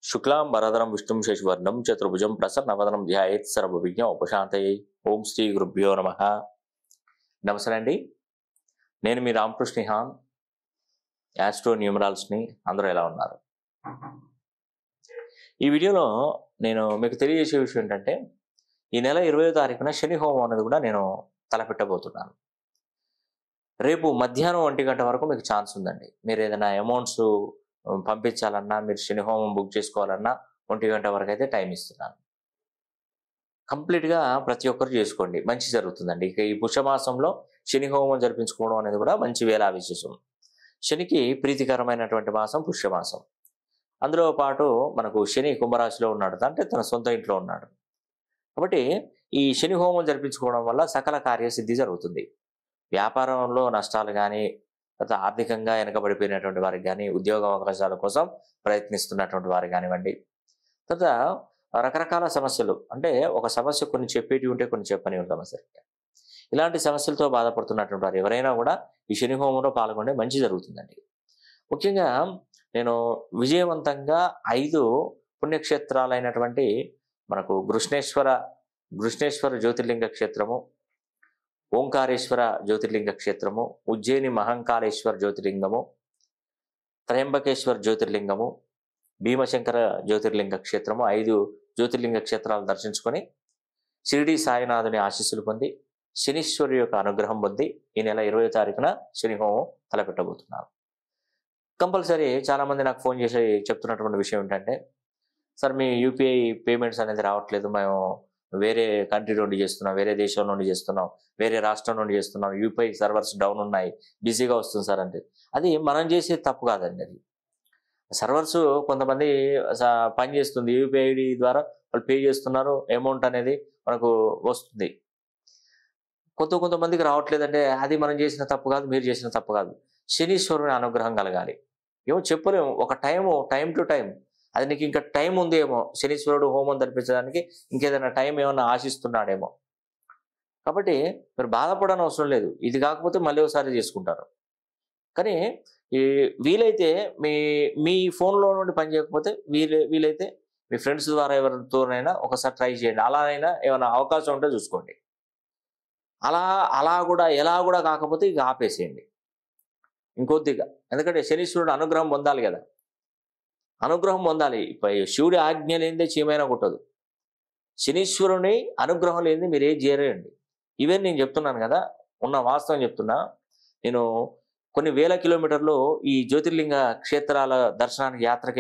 శుక్లాం వరదరం విష్ణుం శశివర్ణం చతుర్భుజం ప్రసన్నవదనం ధ్యాయేత్ సర్వవిఘ్న ఉపశాంతయే. ఓం శ్రీ గురుభ్యో నమః. నమస్తే అండి, నేను మీ రామకృష్ణ హాన్, యాస్ట్రో న్యూమరాల్స్ని. అందరూ ఎలా ఉన్నారు? ఈ వీడియోలో నేను మీకు తెలియజేసే విషయం ఏంటంటే, ఈ నెల 20వ తారీఖున శని హోమం అనేది కూడా నేను తలపెట్టబోతున్నాను. రేపు మధ్యాహ్నం 1 గంట వరకు మీకు ఛాన్స్ ఉందండి. మీరు ఏదైనా అమౌంట్స్ పంపించాలన్నా, మీరు శని హోమం బుక్ చేసుకోవాలన్నా 1 గంట వరకు అయితే టైం ఇస్తున్నాను. కంప్లీట్గా ప్రతి ఒక్కరు చేసుకోండి, మంచి జరుగుతుందండి. ఇక ఈ పుష్యమాసంలో శని హోమం జరిపించుకోవడం అనేది కూడా మంచి వేళ విశేషం. శనికి ప్రీతికరమైనటువంటి మాసం పుష్యమాసం. అందులో పాటు మనకు శని కుంభరాశిలో ఉన్నాడు, అంటే తన సొంత ఇంట్లో ఉన్నాడు. కాబట్టి ఈ శని హోమం జరిపించుకోవడం వల్ల సకల కార్యసిద్ధి జరుగుతుంది. వ్యాపారంలో నష్టాలు కానీ, తర్వాత ఆర్థికంగా వెనకబడిపోయినటువంటి వారికి కానీ, ఉద్యోగ అవకాశాల కోసం ప్రయత్నిస్తున్నటువంటి వారికి కానివ్వండి, తర్వాత రకరకాల సమస్యలు, అంటే ఒక సమస్య కొన్ని చెప్పేటి ఉంటే కొన్ని చెప్పని సమస్యలు, ఇలాంటి సమస్యలతో బాధపడుతున్నటువంటి వారు ఎవరైనా కూడా ఈ శని హోమంలో పాల్గొంటే మంచి జరుగుతుందండి. ముఖ్యంగా నేను విజయవంతంగా 5 పుణ్యక్షేత్రాలైనటువంటి మనకు గృష్ణేశ్వర జ్యోతిర్లింగ క్షేత్రము, ఓంకారేశ్వర జ్యోతిర్లింగ క్షేత్రము, ఉజ్జయిని మహంకాళేశ్వర జ్యోతిర్లింగము, త్రయంబకేశ్వర జ్యోతిర్లింగము, భీమశంకర జ్యోతిర్లింగ క్షేత్రము, 5 జ్యోతిర్లింగ క్షేత్రాలు దర్శించుకొని షిరిడి సాయినాథుని ఆశీస్సులు పొంది శనీశ్వరు యొక్క అనుగ్రహం పొంది ఈ నెల 20వ తారీఖున శని హోమం తలపెట్టబోతున్నాను. కంపల్సరీ చాలామంది నాకు ఫోన్ చేసి చెప్తున్నటువంటి విషయం ఏంటంటే, సార్ మీ యూపీఐ పేమెంట్స్ అనేది రావట్లేదు, మేము వేరే కంట్రీ నుండి చేస్తున్నాం, వేరే దేశం నుండి చేస్తున్నాం, వేరే రాష్ట్రం నుండి చేస్తున్నాం, యూపీఐ సర్వర్స్ డౌన్ ఉన్నాయి, బిజీగా వస్తుంది సార్ అంటే. అది మనం చేసే తప్పు కాదండి. అది సర్వర్స్ కొంతమంది పని చేస్తుంది, యూపీఐ ఐడి ద్వారా వాళ్ళు పే చేస్తున్నారు, అమౌంట్ అనేది మనకు వస్తుంది. కొంతమందికి రావట్లేదంటే అది మనం చేసిన తప్పు కాదు, మీరు చేసిన తప్పు కాదు. శనీశ్వరుని అనుగ్రహం కలగాలి. ఏమో చెప్పలేము, ఒక టైం టు టైం, అది నీకు ఇంకా టైం ఉంది ఏమో, శనీశ్వరుడు హోమం జరిపించడానికి ఇంకేదైనా టైం ఏమన్నా ఆశిస్తున్నాడేమో. కాబట్టి మీరు బాధపడని అవసరం లేదు, ఇది కాకపోతే మళ్ళీ ఒకసారి చేసుకుంటారు. కానీ వీలైతే మీ ఫోన్లో నుండి పని చేయకపోతే వీలైతే మీ ఫ్రెండ్స్ ద్వారా ఎవరితోనైనా ఒకసారి ట్రై చేయండి. అలా అయినా ఏమైనా అవకాశం ఉంటే చూసుకోండి. అలా కూడా ఎలా కూడా కాకపోతే ఇక ఆపేసేయండి ఇంకొద్దిగా. ఎందుకంటే శనీశ్వరుడు అనుగ్రహం పొందాలి కదా, అనుగ్రహం పొందాలి. శివుడి ఆజ్ఞ లేనిదే చీమైనా కొట్టదు. శనీశ్వరుని అనుగ్రహం లేనిది మీరు ఏం చేయరండి. ఈవెన్ నేను చెప్తున్నాను కదా, ఉన్న వాస్తవం చెప్తున్నా. నేను కొన్ని వేల కిలోమీటర్లు ఈ జ్యోతిర్లింగ క్షేత్రాల దర్శనానికి యాత్రకి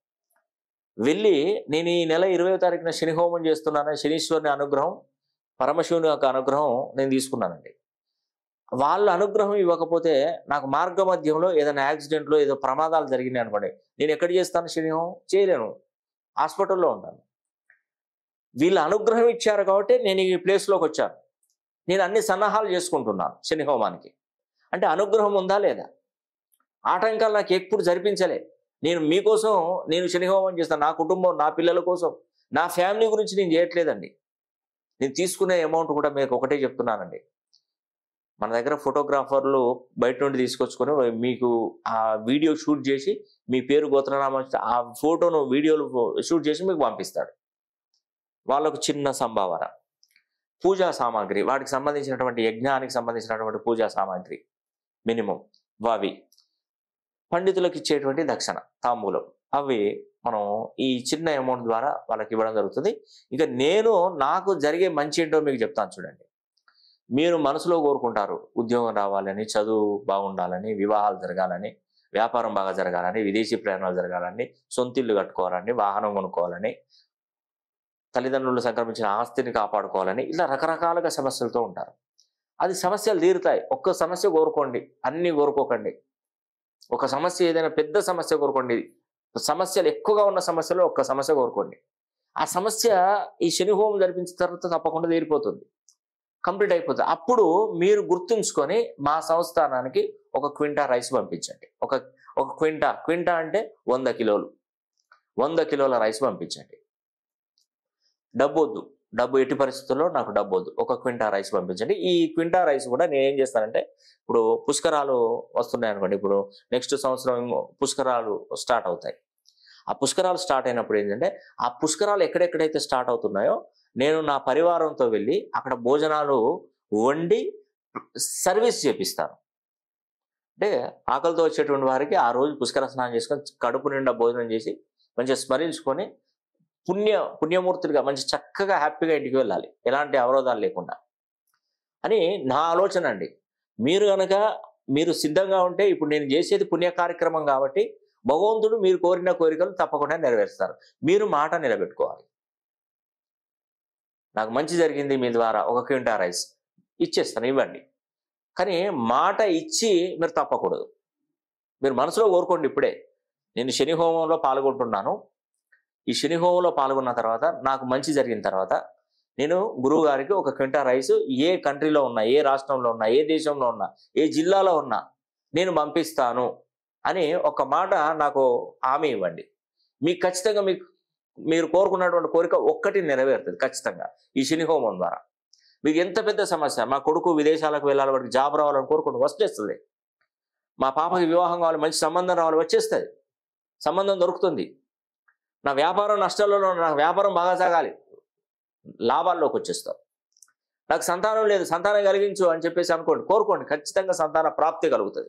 వెళ్ళి నేను ఈ నెల 20వ తారీఖున శని హోమం చేస్తున్నాను, శనీశ్వరుని అనుగ్రహం, పరమశివుని యొక్క అనుగ్రహం నేను తీసుకున్నానండి. వాళ్ళ అనుగ్రహం ఇవ్వకపోతే నాకు మార్గ మధ్యంలో ఏదైనా యాక్సిడెంట్లో ఏదో ప్రమాదాలు జరిగినాయి అనుకోండి, నేను ఎక్కడ చేస్తాను శని హోమం? చేయలేను, హాస్పిటల్లో ఉంటాను. వీళ్ళ అనుగ్రహం ఇచ్చారు కాబట్టి నేను ఈ ప్లేస్లోకి వచ్చాను. నేను అన్ని సన్నాహాలు చేసుకుంటున్నాను శని హోమానికి. అంటే అనుగ్రహం ఉందా లేదా? ఆటంకాలు నాకు ఎప్పుడు జరిపించలే. నేను మీకోసం నేను శని హోమం చేస్తాను, నా కుటుంబం, నా పిల్లల కోసం, నా ఫ్యామిలీ గురించి నేను చేయట్లేదండి. నేను తీసుకునే అమౌంట్ కూడా మీకు ఒకటే చెప్తున్నానండి. మన దగ్గర ఫోటోగ్రాఫర్లు బయట నుండి తీసుకొచ్చుకొని మీకు ఆ వీడియో షూట్ చేసి మీ పేరు గోత్రనామా ఆ ఫోటోను వీడియోలు షూట్ చేసి మీకు పంపిస్తాడు. వాళ్ళకు చిన్న సంభావన, పూజా సామాగ్రి, వాటికి సంబంధించినటువంటి యజ్ఞానికి సంబంధించినటువంటి పూజా సామాగ్రి మినిమం, అవి పండితులకు ఇచ్చేటువంటి దక్షిణ, తాంబూలం, అవి మనం ఈ చిన్న అమౌంట్ ద్వారా వాళ్ళకి ఇవ్వడం జరుగుతుంది. ఇక నాకు జరిగే మంచి ఏంటో మీకు చెప్తాను చూడండి. మీరు మనసులో కోరుకుంటారు ఉద్యోగం రావాలని, చదువు బాగుండాలని, వివాహాలు జరగాలని, వ్యాపారం బాగా జరగాలని, విదేశీ ప్రయాణాలు జరగాలని, సొంత ఇల్లు కట్టుకోవాలని, వాహనం కొనుక్కోవాలని, తల్లిదండ్రులు సంక్రమించిన ఆస్తిని కాపాడుకోవాలని, ఇలా రకరకాలుగా సమస్యలతో ఉంటారు. అది సమస్యలు తీరుతాయి. ఒక్క సమస్య కోరుకోండి, అన్నీ కోరుకోకండి. ఒక సమస్య, ఏదైనా పెద్ద సమస్య కోరుకోండి. సమస్యలు ఎక్కువగా ఉన్న సమస్యలో ఒక్క సమస్య కోరుకోండి. ఆ సమస్య ఈ శని హోమం జరిపించిన తర్వాత తప్పకుండా తీరిపోతుంది, కంప్లీట్ అయిపోతుంది. అప్పుడు మీరు గుర్తుంచుకొని మా సంస్థానానికి 1 క్వింటా రైస్ పంపించండి. ఒక క్వింటా అంటే 100 కిలోలు, 100 కిలోల రైస్ పంపించండి. డబ్బు వద్దు, డబ్బు ఎట్టి పరిస్థితుల్లో నాకు డబ్బు వద్దు, 1 క్వింటా రైస్ పంపించండి. ఈ క్వింటా రైస్ కూడా నేను ఏం చేస్తానంటే, ఇప్పుడు పుష్కరాలు వస్తున్నాయి అనుకోండి, ఇప్పుడు నెక్స్ట్ సంవత్సరం పుష్కరాలు స్టార్ట్ అవుతాయి. ఆ పుష్కరాలు స్టార్ట్ అయినప్పుడు ఏంటంటే ఆ పుష్కరాలు ఎక్కడెక్కడైతే స్టార్ట్ అవుతున్నాయో నేను నా పరివారంతో వెళ్ళి అక్కడ భోజనాలు వండి సర్వీస్ చేపిస్తాను. అంటే ఆకలితో వచ్చేటువంటి వారికి ఆ రోజు పుష్కర స్నానం చేసుకొని కడుపు నిండా భోజనం చేసి మంచిగా స్మరించుకొని పుణ్యమూర్తులుగా మంచి చక్కగా హ్యాపీగా ఇంటికి వెళ్ళాలి, ఎలాంటి అవరోధాలు లేకుండా అని నా ఆలోచన అండి. మీరు సిద్ధంగా ఉంటే ఇప్పుడు నేను చేసేది పుణ్య కార్యక్రమం కాబట్టి భగవంతుడు మీరు కోరిన కోరికలు తప్పకుండా నెరవేరుస్తారు. మీరు మాట నిలబెట్టుకోవాలి. నాకు మంచి జరిగింది మీ ద్వారా 1 క్వింటా రైస్ ఇచ్చేస్తాను, ఇవ్వండి. కానీ మాట ఇచ్చి మీరు తప్పకూడదు. మీరు మనసులో కోరుకోండి, ఇప్పుడే నేను శని హోమంలో పాల్గొంటున్నాను, ఈ శని హోమంలో పాల్గొన్న తర్వాత నాకు మంచి జరిగిన తర్వాత నేను గురువు గారికి 1 క్వింటా రైస్ ఏ కంట్రీలో ఉన్నా, ఏ రాష్ట్రంలో ఉన్నా, ఏ దేశంలో ఉన్నా, ఏ జిల్లాలో ఉన్నా నేను పంపిస్తాను అని ఒక మాట నాకు హామీ ఇవ్వండి. మీకు ఖచ్చితంగా మీరు కోరుకున్నటువంటి కోరిక ఒక్కటి నెరవేరుతుంది ఖచ్చితంగా ఈ శని హోమం ద్వారా. మీకు ఎంత పెద్ద సమస్య, మా కొడుకు విదేశాలకు వెళ్ళాలి, వాడికి జాబ్ రావాలని కోరుకుంటూ వచ్చేస్తుంది. మా పాపకి వివాహం కావాలి, మంచి సంబంధం రావాలి, వచ్చేస్తుంది, సంబంధం దొరుకుతుంది. నా వ్యాపారం నష్టాలలో, నాకు వ్యాపారం బాగా సాగాలి, లాభాల్లోకి వచ్చేస్తాం. నాకు సంతానం లేదు, సంతానం కలిగించు అని చెప్పేసి అనుకోండి, కోరుకోండి, ఖచ్చితంగా సంతాన ప్రాప్తి కలుగుతుంది.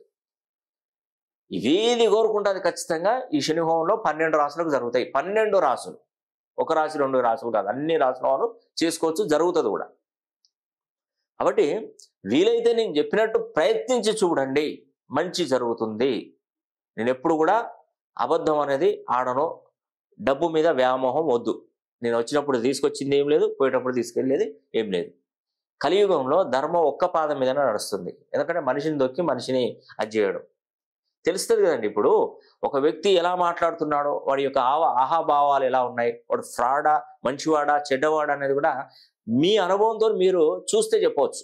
ఇవేది కోరుకుంటుంది ఖచ్చితంగా ఈ శని హోమంలో 12 రాసులకు జరుగుతాయి. 12 రాసులు, 1 రాశి 2 రాసులు కాదు, అన్ని రాసుల వాళ్ళు చేసుకోవచ్చు, జరుగుతుంది కూడా. కాబట్టి వీలైతే నేను చెప్పినట్టు ప్రయత్నించి చూడండి, మంచి జరుగుతుంది. నేను ఎప్పుడు కూడా అబద్ధం అనేది ఆడను, డబ్బు మీద వ్యామోహం వద్దు. నేను వచ్చినప్పుడు తీసుకొచ్చింది ఏం లేదు, పోయేటప్పుడు తీసుకెళ్ళేది ఏం లేదు. కలియుగంలో ధర్మం ఒక్క పాదం మీదనే నడుస్తుంది. ఎందుకంటే మనిషిని దొక్కి మనిషిని అది చేయడం తెలుస్తుంది కదండి. ఇప్పుడు ఒక వ్యక్తి ఎలా మాట్లాడుతున్నాడో, వాడి యొక్క ఆహాభావాలు ఎలా ఉన్నాయి, వాడు ఫ్రాడా, మంచివాడా, చెడ్డవాడా అనేది కూడా మీ అనుభవంతో మీరు చూస్తే చెప్పవచ్చు.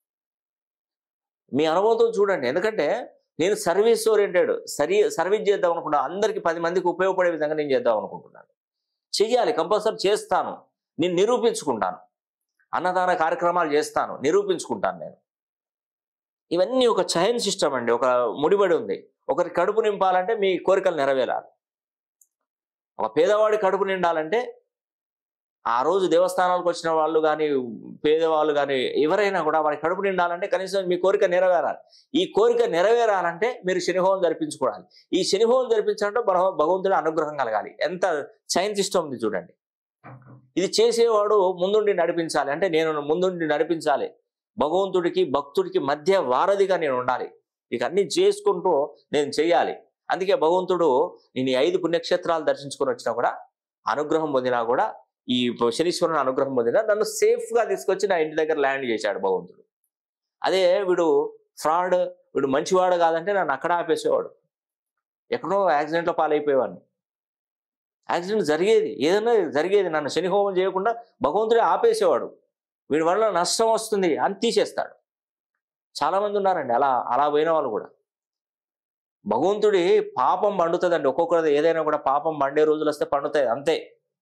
మీ అనుభవంతో చూడండి. ఎందుకంటే నేను సర్వీస్ ఓరియంటెడ్, సర్వీస్ చేద్దాం అనుకుంటున్నాను, అందరికీ 10 మందికి ఉపయోగపడే విధంగా నేను చేద్దాం అనుకుంటున్నాను. చెయ్యాలి, కంపల్సరీ చేస్తాను, నేను నిరూపించుకుంటాను. అన్నదాన కార్యక్రమాలు చేస్తాను, నిరూపించుకుంటాను నేను. ఇవన్నీ ఒక చైన్ సిస్టమ్ అండి, ఒక ముడిబడి ఉంది. ఒకరి కడుపు నింపాలంటే మీ కోరికలు నెరవేరాలి. ఒక పేదవాడి కడుపు నిండాలంటే ఆ రోజు దేవస్థానాలకు వచ్చిన వాళ్ళు కానీ, పేదవాళ్ళు కానీ, ఎవరైనా కూడా వారి కడుపు నిండాలంటే కనీసం మీ కోరిక నెరవేరాలి. ఈ కోరిక నెరవేరాలంటే మీరు శనిహోమం జరిపించుకోవాలి. ఈ శనిహోమం జరిపించాలంటే భగవంతుడి అనుగ్రహం కలగాలి. ఎంత చైన్ సిస్టమ్ ఉంది చూడండి. ఇది చేసేవాడు ముందుండి నడిపించాలి, అంటే నేను ముందుండి నడిపించాలి. భగవంతుడికి భక్తుడికి మధ్య వారధిగా నేను ఉండాలి. ఇక అన్ని చేసుకుంటూ నేను చేయాలి. అందుకే భగవంతుడు నేను 5 పుణ్యక్షేత్రాలు దర్శించుకొని వచ్చినా కూడా, అనుగ్రహం పొందినా కూడా, ఈ శనీశ్వరుని అనుగ్రహం పొందినా నన్ను సేఫ్గా తీసుకొచ్చి నా ఇంటి దగ్గర ల్యాండ్ చేశాడు భగవంతుడు. అదే వీడు ఫ్రాడ్, వీడు మంచివాడు కాదంటే నన్ను అక్కడ ఆపేసేవాడు, ఎక్కడో యాక్సిడెంట్లో పాలైపోయేవాడిని. యాక్సిడెంట్ జరిగేది, ఏదైనా జరిగేది, నన్ను శనిహోమం చేయకుండా భగవంతుడే ఆపేసేవాడు. వీడి వల్ల నష్టం వస్తుంది అని తీసేస్తాడు. చాలామంది ఉన్నారండి అలా పోయిన వాళ్ళు కూడా. భగవంతుడి పాపం పండుతుందండి, ఒక్కొక్కరిది ఏదైనా కూడా పాపం పండే రోజులు వస్తే పండుతాయి, అంతే.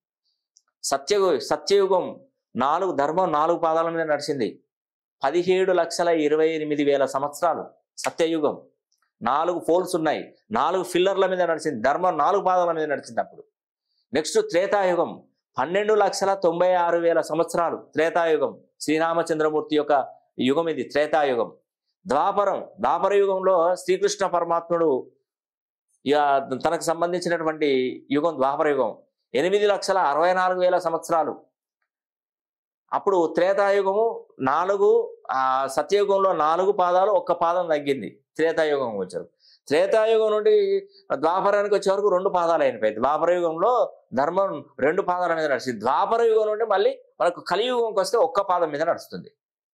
సత్యయుగం ధర్మం 4 పాదాల మీద నడిచింది. 17,28,000 సంవత్సరాలు సత్యయుగం. 4 పోల్స్ ఉన్నాయి, 4 ఫిల్లర్ల మీద నడిచింది. ధర్మం 4 పాదాల మీద నడిచింది. అప్పుడు నెక్స్ట్ త్రేతాయుగం, 12,96,000 సంవత్సరాలు త్రేతాయుగం. శ్రీరామచంద్రమూర్తి యొక్క యుగం ఇది, త్రేతాయుగం. ద్వాపర యుగంలో శ్రీకృష్ణ పరమాత్ముడు తనకు సంబంధించినటువంటి యుగం ద్వాపర యుగం. 8,64,000 సంవత్సరాలు. అప్పుడు త్రేతాయుగము 4, సత్యయుగంలో 4 పాదాలు, 1 పాదం తగ్గింది. త్రేతాయుగం వచ్చారు. త్రేతాయుగం నుండి ద్వాపరానికి వచ్చే వరకు 2 పాదాలు అయిపోయింది. ద్వాపర యుగంలో ధర్మం 2 పాదాల మీద నడిచింది. ద్వాపర యుగం నుండి మళ్ళీ మనకు కలియుగంకి వస్తే 1 పాదం మీద నడుస్తుంది.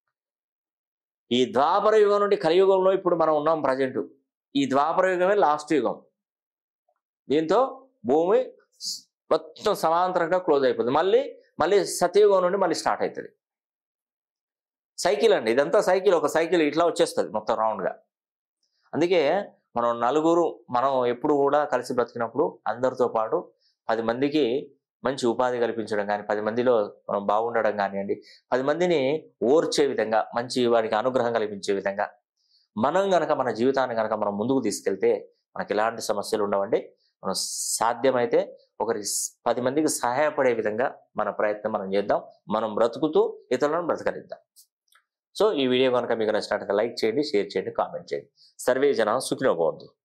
ఈ ద్వాపర యుగం నుండి కలియుగంలో ఇప్పుడు మనం ఉన్నాం ప్రజెంట్. ఈ ద్వాపర యుగమే లాస్ట్ యుగం. దీంతో భూమి మొత్తం సమాంతరంగా క్లోజ్ అయిపోతుంది. మళ్ళీ సత్యయుగం నుండి మళ్ళీ స్టార్ట్ అవుతుంది. సైకిల్ అండి ఇదంతా, ఒక సైకిల్ ఇట్లా వచ్చేస్తుంది మొత్తం రౌండ్గా. అందుకే మనం ఎప్పుడు కూడా కలిసి బ్రతికినప్పుడు అందరితో పాటు 10 మందికి మంచి ఉపాధి కల్పించడం కానీ, 10 మందిలో మనం బాగుండడం కానివ్వండి, 10 మందిని ఓర్చే విధంగా, మంచి వారికి అనుగ్రహం కల్పించే విధంగా మనం మన జీవితాన్ని మనం ముందుకు తీసుకెళ్తే మనకి ఎలాంటి సమస్యలు ఉండవండి. మనం సాధ్యమైతే ఒకరి 10 మందికి సహాయపడే విధంగా మన ప్రయత్నం మనం చేద్దాం. మనం బ్రతుకుతూ ఇతరులను బ్రతకనిద్దాం. సో ఈ వీడియో కనుక మీకు నచ్చినట్లయితే లైక్ చేయండి, షేర్ చేయండి, కామెంట్ చేయండి. సర్వే జన సుఖినో భవంతు.